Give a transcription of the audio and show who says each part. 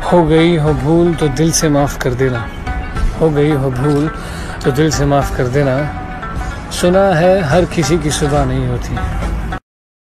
Speaker 1: हो गई हो भूल तो दिल से माफ़ कर देना, हो गई हो भूल तो दिल से माफ़ कर देना। सुना है हर किसी की सुबह नहीं होती।